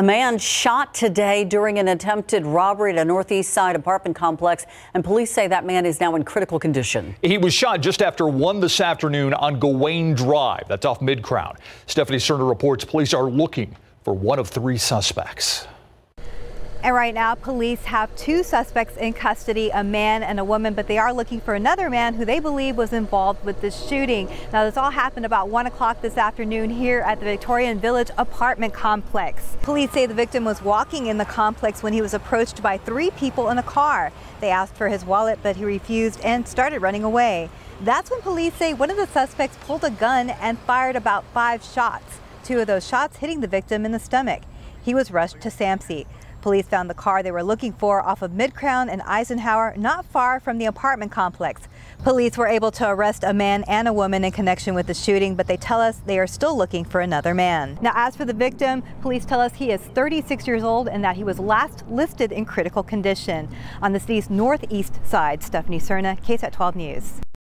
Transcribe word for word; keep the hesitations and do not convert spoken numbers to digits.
man shot today during an attempted robbery at a Northeast Side apartment complex, and police say that man is now in critical condition. He was shot just after one this afternoon on Gawain Drive. That's off Mid-Crown. Stephanie Cerner reports police are looking for one of three suspects. And right now, police have two suspects in custody, a man and a woman, but they are looking for another man who they believe was involved with this shooting. Now, this all happened about one o'clock this afternoon here at the Victorian Village apartment complex. Police say the victim was walking in the complex when he was approached by three people in a car. They asked for his wallet, but he refused and started running away. That's when police say one of the suspects pulled a gun and fired about five shots, two of those shots hitting the victim in the stomach. He was rushed to SAMC. Police found the car they were looking for off of Mid-Crown and Eisenhower, not far from the apartment complex. Police were able to arrest a man and a woman in connection with the shooting, but they tell us they are still looking for another man. Now, as for the victim, police tell us he is thirty-six years old and that he was last listed in critical condition. On the city's northeast side, Stephanie Cerner, KSAT twelve News.